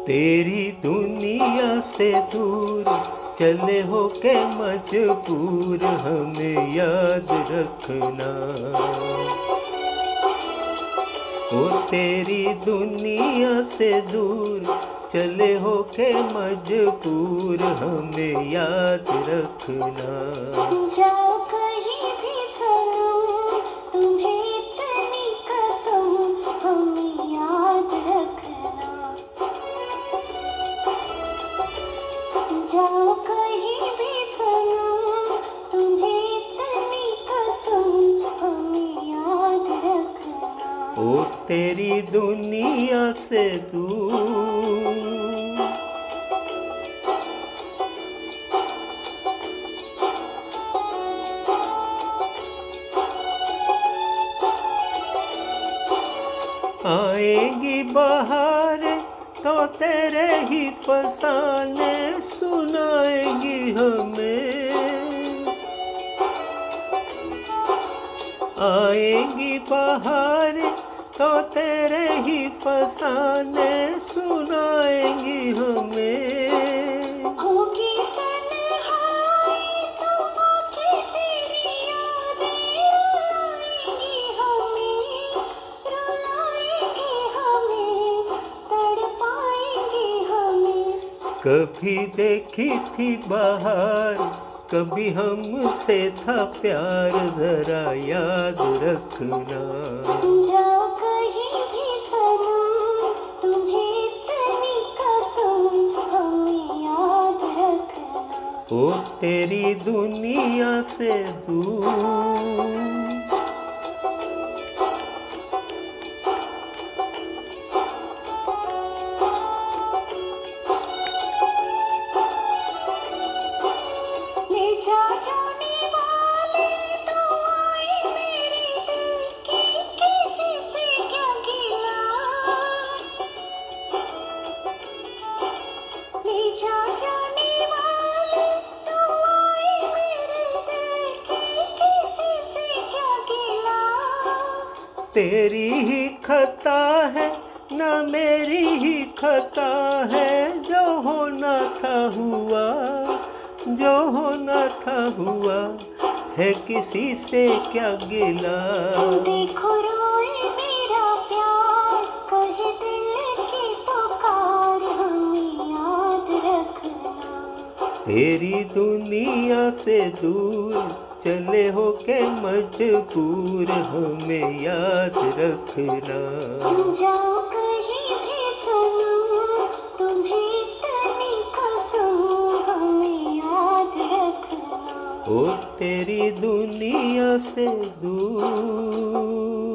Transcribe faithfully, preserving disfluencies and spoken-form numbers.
तेरी दुनिया से दूर चले हो के मजबूर, हमें याद रखना। ओ तेरी दुनिया से दूर चले हो के मजबूर, हमें याद रखना। जाओ कहीं भी सनम, तुम्हें इतनी कसम, हमें याद रखना। जाओ कहीं भी सनम, तुम्हें इतनी कसम, हमें याद रखना। ओ तेरी दुनिया से दूर। आएगी बहार तो तेरे ही फसाने सुनाएगी हमें। आएगी बहार तो तेरे ही फसाने सुनाएगी हमें। होगी तन्हाई तो आंखें तेरी यादें रुलाएंगी हमें, रुलाएंगी हमें, तड़पाएंगी हमें। कभी देखी थी बहार, कभी हमसे था प्यार, जरा याद रखना। जाओ कहीं भी सनम, तुम्हें इतनी कसम, हमें याद रखना। ओ तेरी दुनिया से दूर। ले जा जाने वाले तो आए मेरे दिल की, किसी से क्या गिला। ले जा जाने वाले तो आए मेरे दिल की, किसी से क्या गिला। तेरी ही खता है न मेरी ही खता है, जो होना था हुआ, जो होना था हुआ, है किसी से क्या गिला। देखो रोए मेरा प्यार, कहे दिल की पुकार, हमें याद रखना। तेरी दुनिया से दूर चले हो के मजबूर, हमें याद रखना। जाओ कहीं भी सनम, तुम्हें इतनी कसम, हमें याद रखना। ओ तेरी दुनिया से दूर।